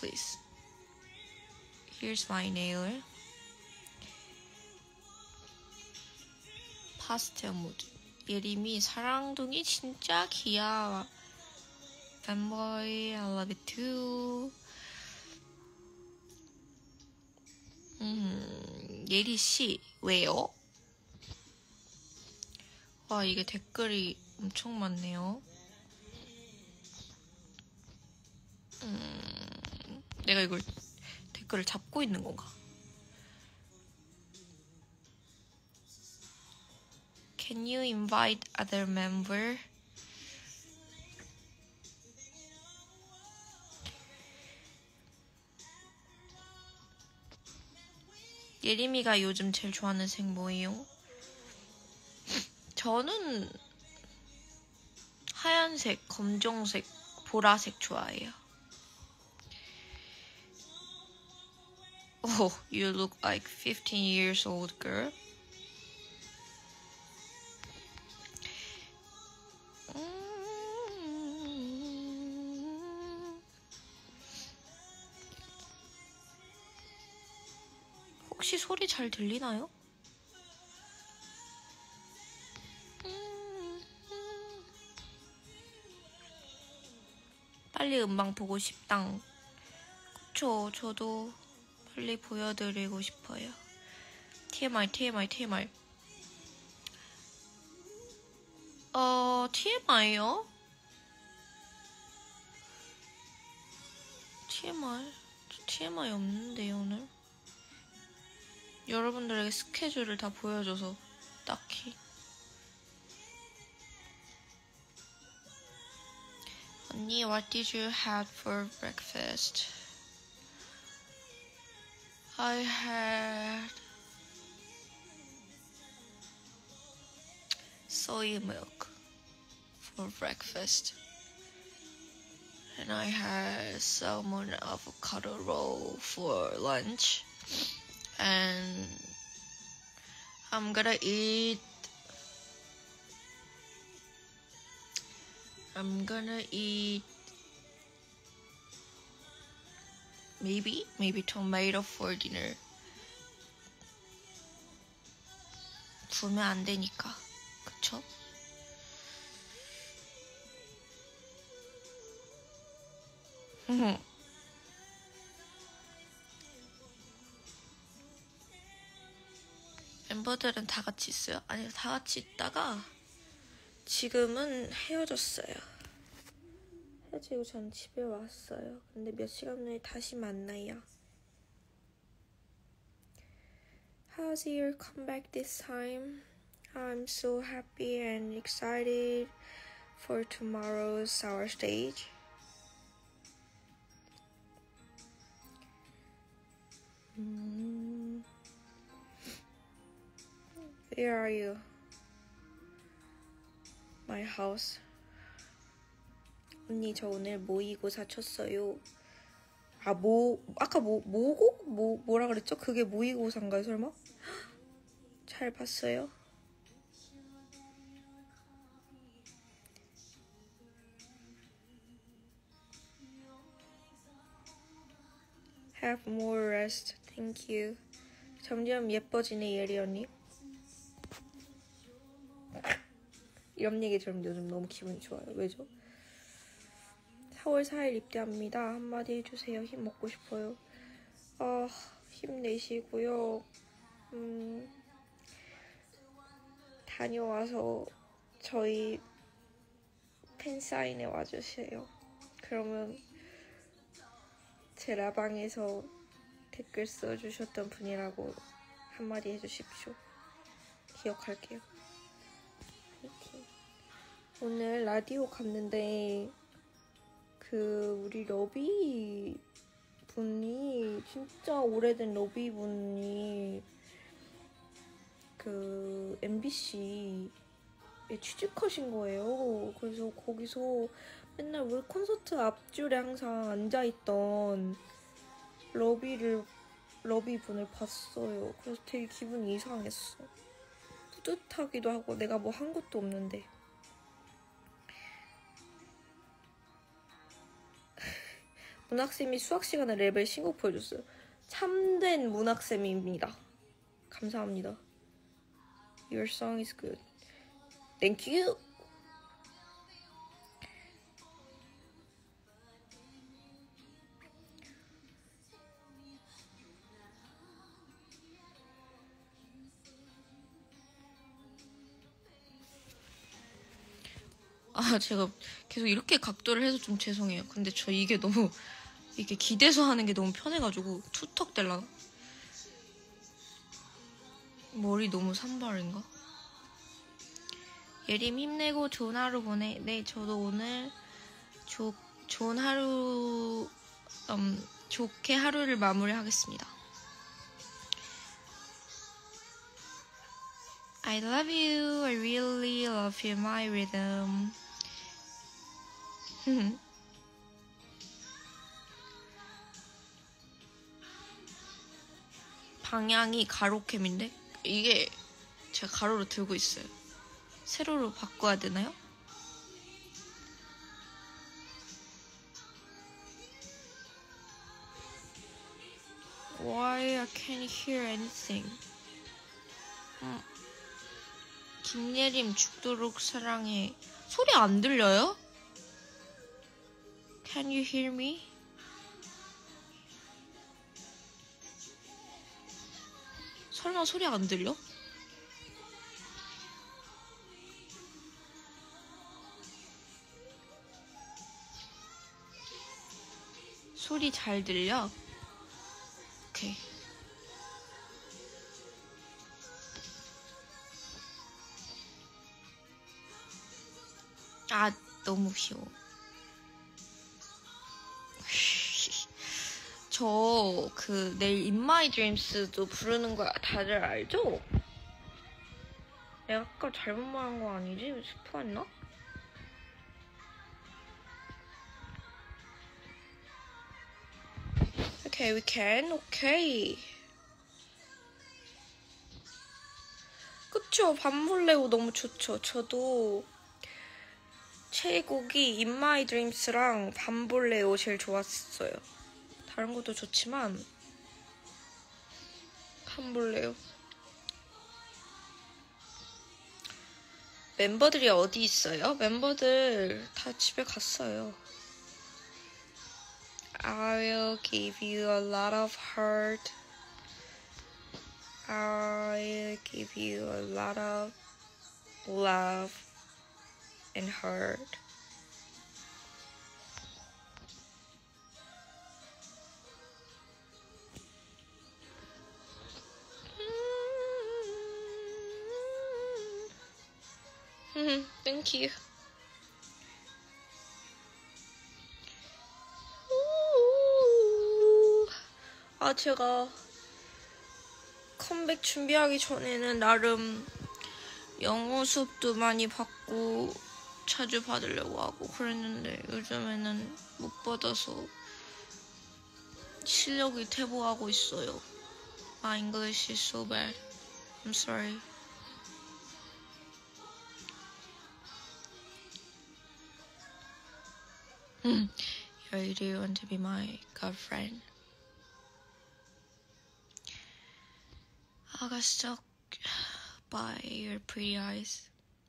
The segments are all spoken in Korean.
please. Here's my nail. 파스텔 무드. 예림이 사랑둥이 진짜 귀여워. Fanboy, I love it too. 예리씨, 왜요? 와, 이게 댓글이 엄청 많네요. 내가 이걸 댓글을 잡고 있는 건가? Can you invite other member? 예림이가 요즘 제일 좋아하는 색 뭐예요? 저는 하얀색, 검정색, 보라색 좋아해요. Oh, you look like 15 years old girl. 혹시 소리 잘 들리나요? 빨리 음방 보고 싶당. 그쵸, 저도 빨리 보여드리고 싶어요. TMI, TMI, TMI. TMI요? TMI? 저 TMI 없는데요, 오늘? 여러분들에게 스케줄을 다 보여줘서 딱히. 언니, what did you have for breakfast? I had soy milk for breakfast. And I had salmon avocado roll for lunch. And I'm gonna eat maybe tomato for dinner. 구우면 안 되니까. 그쵸? 멤버들은 다 같이 있어요? 아니, 다 같이 있다가 지금은 헤어졌어요. 헤어지고 전 집에 왔어요. 근데 몇 시간 후에 다시 만나요. How's your comeback this time? I'm so happy and excited for tomorrow's sour stage. Where are you? My house. 언니, 저 오늘 모의고사 쳤어요. 아까 뭐라 그랬죠? 그게 모의고사인가요, 설마? 잘 봤어요? Have more rest. Thank you. 점점 예뻐지네, 예리 언니. 이런 얘기 들으면 요즘 너무 기분이 좋아요. 왜죠? 4월 4일 입대합니다. 한마디 해주세요. 힘 먹고 싶어요. 힘내시고요. 다녀와서 저희 팬사인회 와주세요. 그러면 제 라방에서 댓글 써주셨던 분이라고 한마디 해주십시오. 기억할게요. 파이팅. 오늘 라디오 갔는데 우리 러비 분이 진짜 오래된 러비 분이 MBC에 취직하신 거예요. 그래서 거기서 맨날 우리 콘서트 앞줄에 항상 앉아있던 러비 분을 봤어요. 그래서 되게 기분이 이상했어. 뿌듯하기도 하고 내가 뭐 한 것도 없는데. 문학쌤이 수학 시간에 레벨 신곡 보여줬어요. 참된 문학쌤입니다. 감사합니다. Your song is good. Thank you. 아, 제가 계속 이렇게 각도를 해서 좀 죄송해요. 근데 저 이게 너무 이게 기대서 하는 게 너무 편해가지고 투턱 될라나? 머리 너무 산발인가? 예림 힘내고 좋은 하루 보내. 네, 저도 오늘 좋은 하루 좋게 하루를 마무리하겠습니다. I love you. I really love you, my rhythm. 방향이 가로캠인데 이게 제가 가로로 들고 있어요. 세로로 바꿔야 되나요? Why I can't hear anything? 김예림 죽도록 사랑해. 소리 안 들려요? Can you hear me? 설마 소리 안 들려? 소리 잘 들려? 오케이. 아, 너무 귀여워. 저 내일 In My Dreams도 부르는 거 다들 알죠? 내가 아까 잘못 말한 거 아니지? 스포했나? Okay, we can. Okay. 그쵸? 밤볼레오 너무 좋죠. 저도 최애곡이 In My Dreams랑 밤볼레오 제일 좋았어요. 다른 것도 좋지만 밤볼레오. 멤버들이 어디 있어요? 멤버들 다 집에 갔어요. I'll give you a lot of heart. I'll give you a lot of love and heart. Thank you. 아, 제가 컴백 준비하기 전에는 나름 영어 수업도 많이 받고 자주 받으려고 하고 그랬는데 요즘에는 못 받아서 실력이 퇴보하고 있어요. My English is so bad. I'm sorry. You really want to be my girlfriend? I got stuck by your pretty eyes.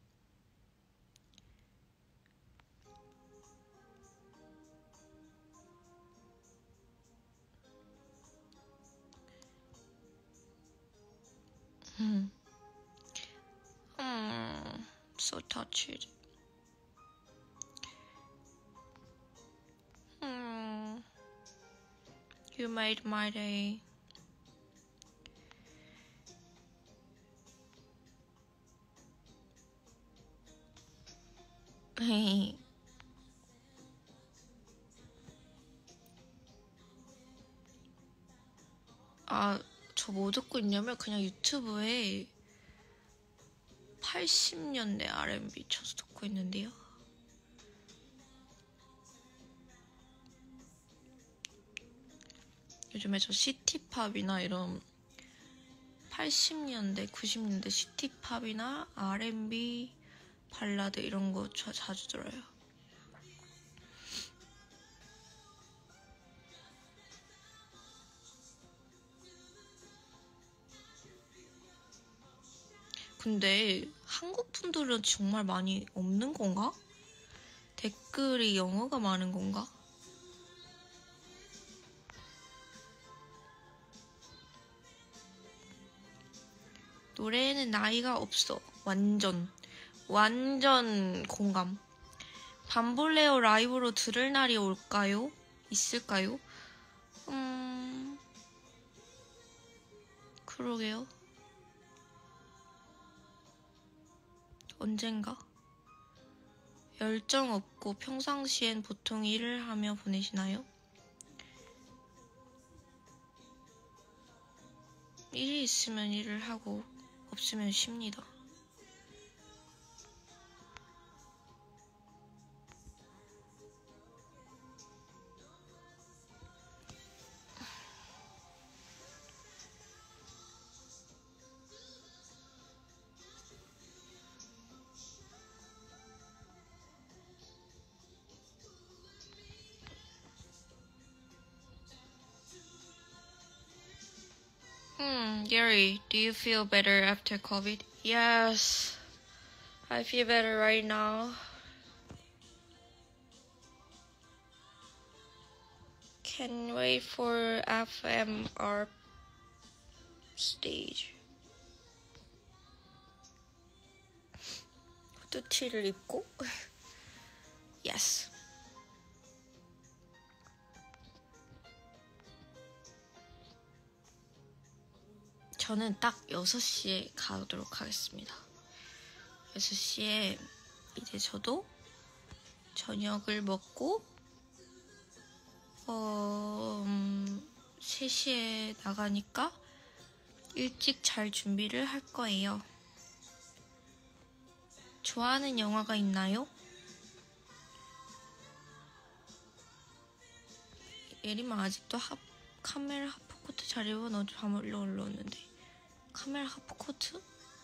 So touched. You made my day. 아, 저 뭐 듣고 있냐면 그냥 유튜브에 80년대 R&B 쳐서 듣고 있는데요. 요즘에 저 시티팝이나 이런 80년대, 90년대 시티팝이나 R&B, 발라드 이런 거 자주 들어요. 근데 한국 분들은 정말 많이 없는 건가? 댓글이 영어가 많은 건가? 노래에는 나이가 없어. 완전 공감. 밤볼레오 라이브로 들을 날이 올까요? 있을까요? 그러게요. 언젠가? 열정 없고 평상시엔 보통 일을 하며 보내시나요? 일이 있으면 일을 하고 없으면 쉽니다. Gary, do you feel better after COVID? Yes, I feel better right now. Can't wait for FMR stage. 후드티를 입고 yes. 저는 딱 6시에 가도록 하겠습니다. 6시에 이제 저도 저녁을 먹고 3시에 나가니까 일찍 잘 준비를 할 거예요. 좋아하는 영화가 있나요? 예림아 아직도 카멜 하프코트 잘 입어? 너 잠을 올라왔는데. 카멜 하프코트?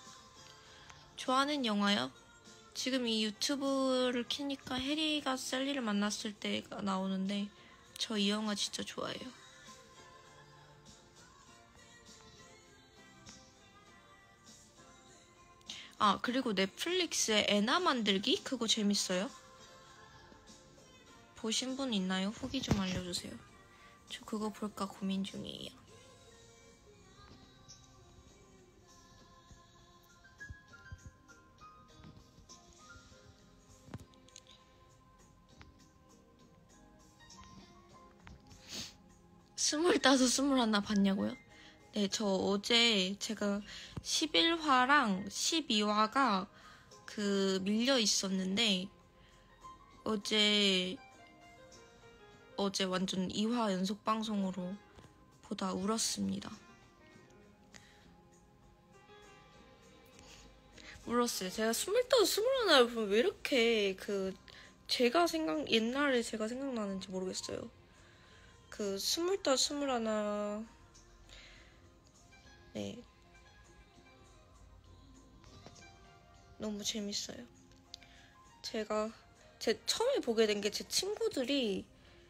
좋아하는 영화요? 지금 이 유튜브를 키니까 해리가 셀리를 만났을 때가 나오는데 저 이 영화 진짜 좋아해요. 아, 그리고 넷플릭스에 애나 만들기? 그거 재밌어요? 보신 분 있나요? 후기 좀 알려주세요. 저 그거 볼까 고민 중이에요. 스물다섯, 스물하나 봤냐고요? 네, 저 어제 제가 11화랑 12화가 밀려 있었는데 어제 완전 2화 연속 방송으로 보다 울었습니다. 울었어요. 제가 25, 21을 보면 왜 이렇게 옛날에 제가 생각나는지 모르겠어요. 25, 21 네, 너무 재밌어요. 제가 처음에 보게 된 게 제 친구들이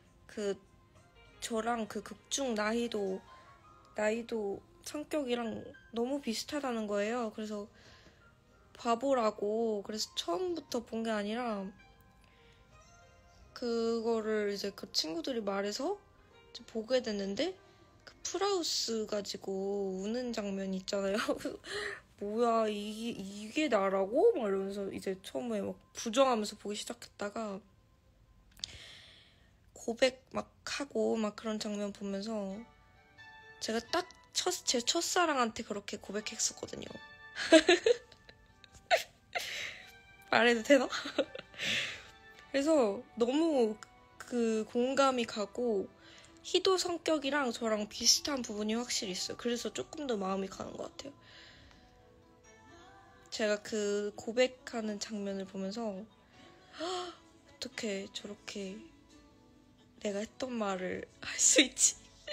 저랑 극중 나이도 성격이랑 너무 비슷하다는 거예요. 그래서 봐보라고. 그래서 처음부터 본 게 아니라 그거를 이제 그 친구들이 말해서 이제 보게 됐는데 풀하우스 가지고 우는 장면 있잖아요. 뭐야 이게 나라고? 막 이러면서 이제 처음에 막 부정하면서 보기 시작했다가 고백 막 하고 막 그런 장면 보면서 제가 딱 제 첫사랑한테 그렇게 고백했었거든요. 말해도 되나? 그래서 너무 공감이 가고 희도 성격이랑 저랑 비슷한 부분이 확실히 있어요. 그래서 조금 더 마음이 가는 것 같아요. 제가 고백하는 장면을 보면서 어떻게 저렇게 내가 했던 말을 할 수 있지?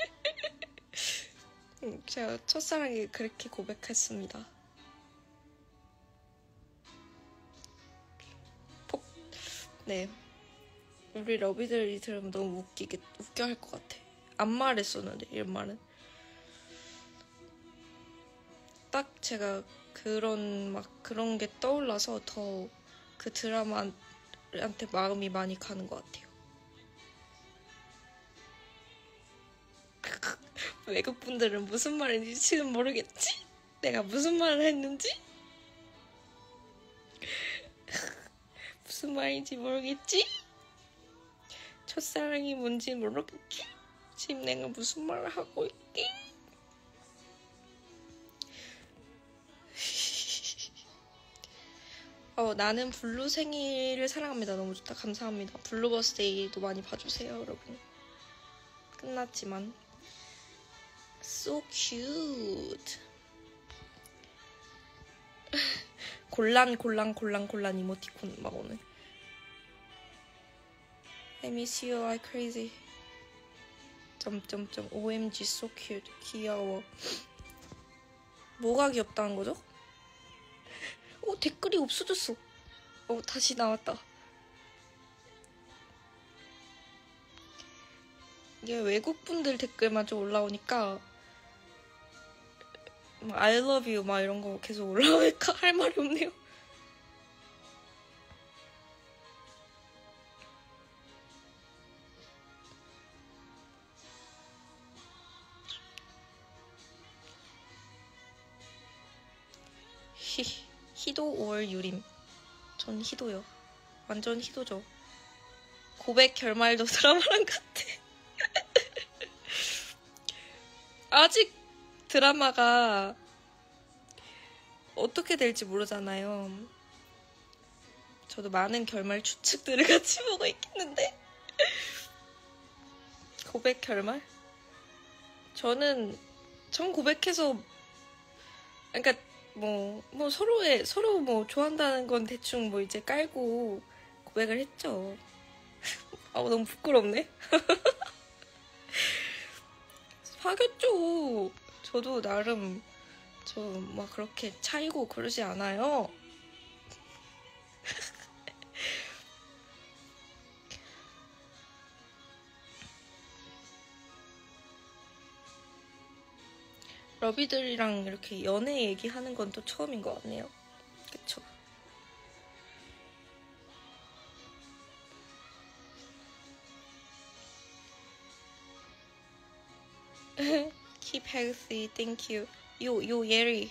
제가 첫사랑에 그렇게 고백했습니다. 네. 우리 러비들이 들으면 너무 웃겨 할 것 같아. 안 말했었는데, 이런 말은. 딱 제가 그런 게 떠올라서 더 그 드라마한테 마음이 많이 가는 것 같아요. 외국 분들은 무슨 말인지 지금 모르겠지? 내가 무슨 말을 했는지? 무슨 말인지 모르겠지? 첫사랑이 뭔지 모르겠지? 지금 내가 무슨 말을 하고 있지? 나는 블루 생일을 사랑합니다. 너무 좋다. 감사합니다. 블루 버스데이도 많이 봐주세요, 여러분. 끝났지만. So cute. 곤란 이모티콘 막 오늘. I miss you like crazy. 점점점 OMG so cute. 귀여워. 뭐가 귀엽다는 거죠? 댓글이 없어졌어. 다시 나왔다. 이게 외국 분들 댓글만 좀 올라오니까 I love you 막 이런 거 계속 올라오니까 할 말이 없네요. 희도 5월 유림. 전 희도요. 완전 희도죠. 고백 결말도 드라마랑 같아. 아직 드라마가 어떻게 될지 모르잖아요. 저도 많은 결말 추측들을 같이 보고 있겠는데. 고백 결말? 전 고백해서, 그러니까 서로 좋아한다는 건 대충 이제 깔고 고백을 했죠. 너무 부끄럽네. 사귀었죠. 저도 나름 막 그렇게 차이고 그러지 않아요. 러비들이랑 이렇게 연애 얘기하는 건 또 처음인 것 같네요. 그쵸? Keep healthy, thank you. 요 예리.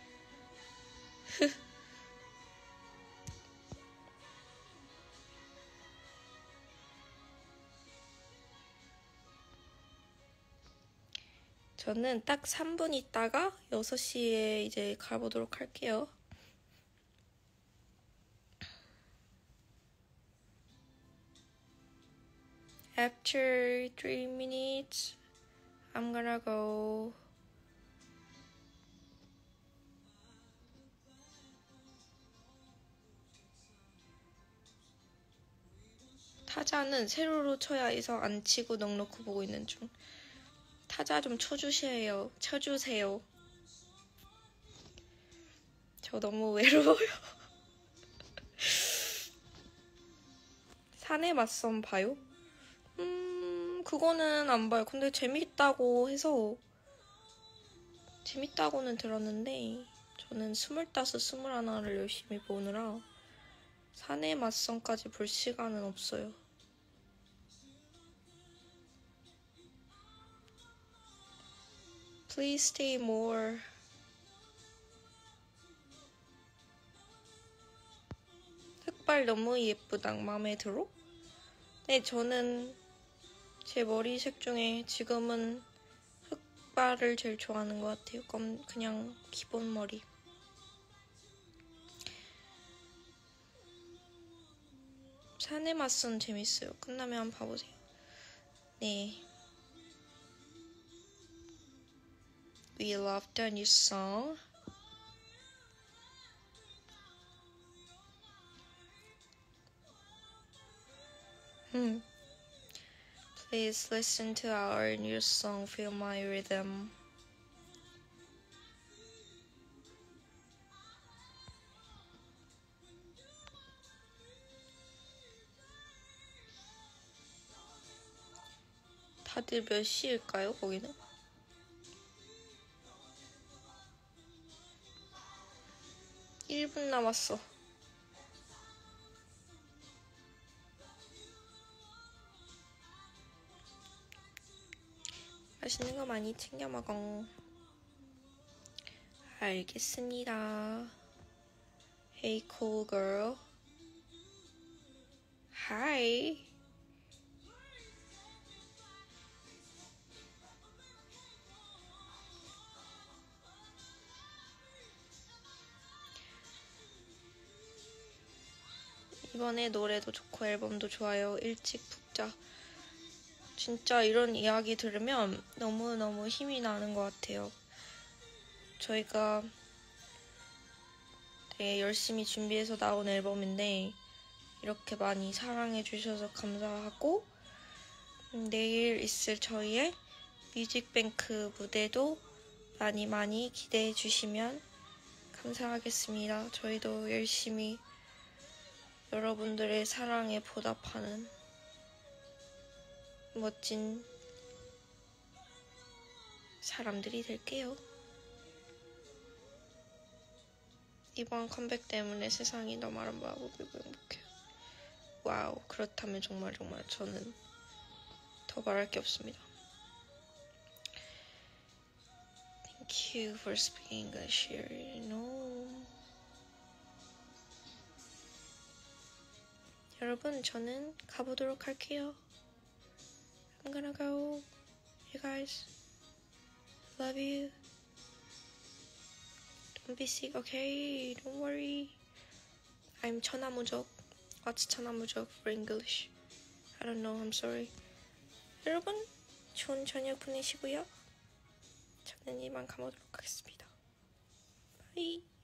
저는 딱 3분 있다가 6시에 이제 가보도록 할게요. After 3 minutes, I'm gonna go. 타자는 세로로 쳐야 해서 안 치고 넉넉히 보고 있는 중. 타자 좀 쳐주세요. 저 너무 외로워요. 사내 맞선 봐요? 그거는 안 봐요. 근데 재밌다고 해서 재밌다고는 들었는데 저는 25, 21를 열심히 보느라 사내 맞선까지 볼 시간은 없어요. Please stay more. 흑발 너무 예쁘다. 마음에 들어? 네, 저는 제 머리색 중에 지금은 흑발을 제일 좋아하는 것 같아요. 그냥 기본 머리. 사내 맞선 재밌어요. 끝나면 한번 봐보세요. 네. We love the new song. Please listen to our new song, Feel My Rhythm. 다들 몇 시일까요, 거기는? 1분 남았어. 맛있는 거 많이 챙겨 먹어. 알겠습니다. Hey cool girl. Hi. 이번에 노래도 좋고 앨범도 좋아요. 일찍 푹 자. 진짜 이런 이야기 들으면 너무너무 힘이 나는 것 같아요. 저희가 되게 열심히 준비해서 나온 앨범인데 이렇게 많이 사랑해 주셔서 감사하고 내일 있을 저희의 뮤직뱅크 무대도 많이 많이 기대해 주시면 감사하겠습니다. 저희도 열심히 여러분들의 사랑에 보답하는 멋진 사람들이 될게요. 이번 컴백 때문에 세상이 너무 아름다우고 행복해요. 와우, 그렇다면 정말 저는 더 말할 게 없습니다. Thank you for speaking English here. No. 여러분, 저는 가보도록 할게요. I'm gonna go. You guys. Love you. Don't be sick, okay? Don't worry. I'm 천하무적. What's 천하무적 for English? I don't know. I'm sorry. 여러분, 좋은 저녁 보내시고요. 저는 이만 가보도록 하겠습니다. Bye.